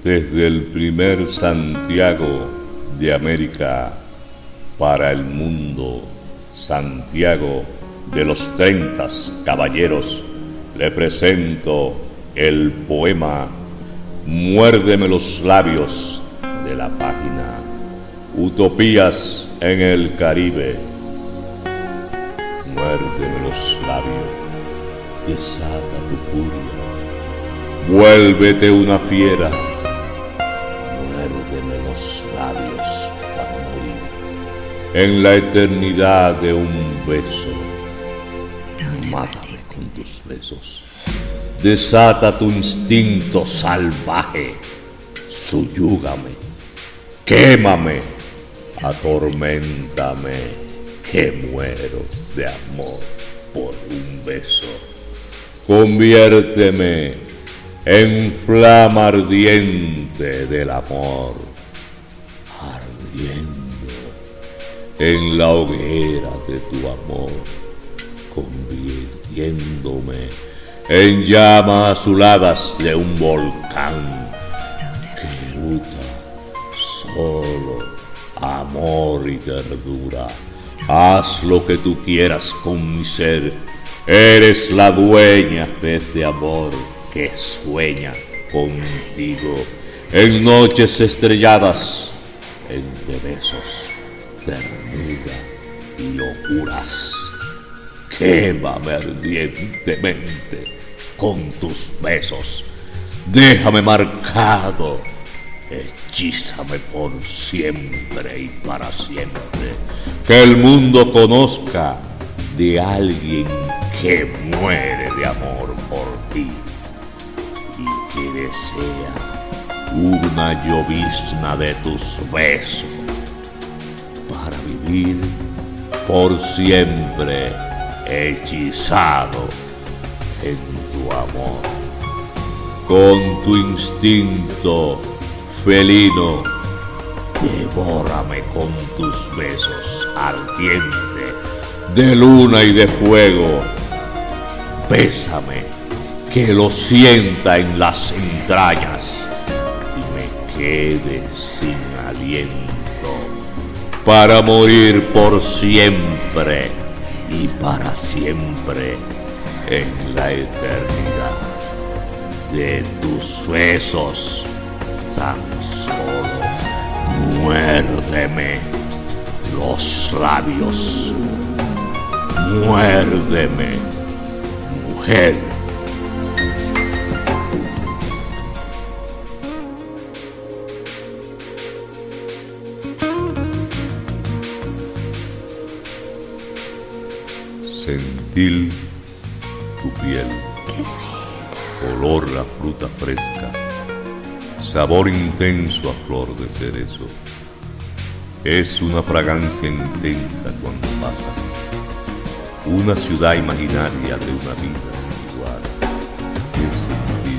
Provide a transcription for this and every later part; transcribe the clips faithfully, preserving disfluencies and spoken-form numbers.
desde el primer Santiago de América para el mundo, Santiago de los treinta caballeros, le presento el poema Muérdeme los labios de la página Utopías en el Caribe. Muérdeme los labios, desata tu furia, vuélvete una fiera, muérdeme los labios para morir en la eternidad de un beso. Mátame con tus besos, desata tu instinto salvaje, suyúgame, quémame, atorméntame, que muero de amor por un beso. Conviérteme en flama ardiente del amor, ardiendo en la hoguera de tu amor, convirtiéndome en llamas azuladas de un volcán que eruta solo amor y ternura. Haz lo que tú quieras con mi ser, eres la dueña de este amor que sueña contigo en noches estrelladas, entre besos, ternura y locuras. Quémame ardientemente con tus besos, déjame marcado, hechízame por siempre y para siempre, que el mundo conozca de alguien que muere de amor por ti y que desea una llovizna de tus besos para vivir por siempre hechizado en tu amor. Con tu instinto felino, devórame con tus besos ardiente de luna y de fuego. Bésame, que lo sienta en las entrañas y me quede sin aliento para morir por siempre y para siempre en la eternidad de tus besos. Tan solo muérdeme los labios, muérdeme, mujer. Sentir tu piel, olor a fruta fresca, sabor intenso a flor de cerezo. Es una fragancia intensa cuando pasas, una ciudad imaginaria de una vida sin igual. Es sentir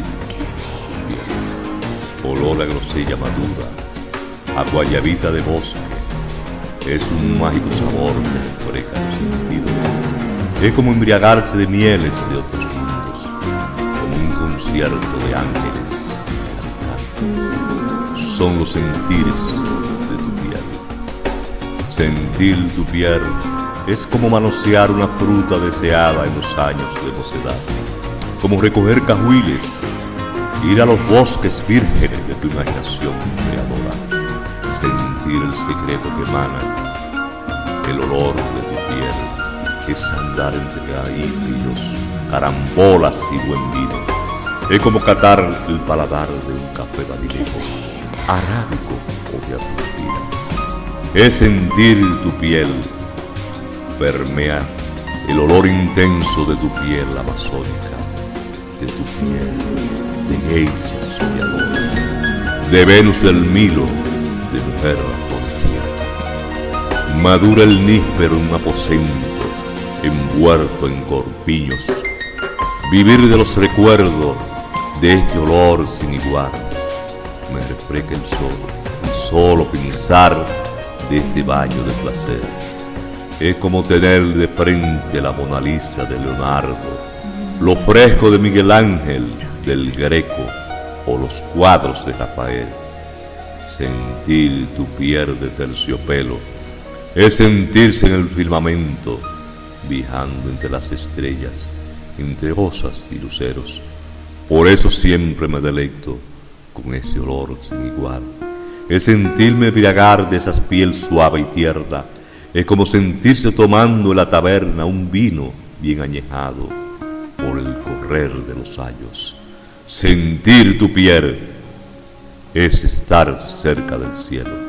tu piel, olor a grosella madura, a guayabita de bosque. Es un mágico sabor que refresca los sentidos. Es como embriagarse de mieles de otros mundos, como un concierto de ángeles cantantes. Son los sentires de tu piel. Sentir tu piel es como manosear una fruta deseada en los años de mocedad, como recoger cajuiles, ir a los bosques vírgenes de tu imaginación creadora, sentir el secreto que emana el olor de tu piel. Es andar entre raíces, carambolas y buen vino. Es como catar el paladar de un café badilego, arábico o de Argentina. Es sentir tu piel, permear el olor intenso de tu piel amazónica, de tu piel de geisha soñadora, de Venus del Milo, de mujer afrodisíaca. Madura el níspero en un aposento envuelto en corpiños, vivir de los recuerdos de este olor sin igual. Me refresca el sol y solo pensar de este baño de placer es como tener de frente la Mona Lisa de Leonardo, lo fresco de Miguel Ángel, del Greco o o los cuadros de Rafael. Sentir tu piel de terciopelo es sentirse en el firmamento, viajando entre las estrellas, entre osas y luceros. Por eso siempre me deleito con ese olor sin igual. Es sentirme embriagar de esa piel suave y tierna. Es como sentirse tomando en la taberna un vino bien añejado por el correr de los años. Sentir tu piel es estar cerca del cielo.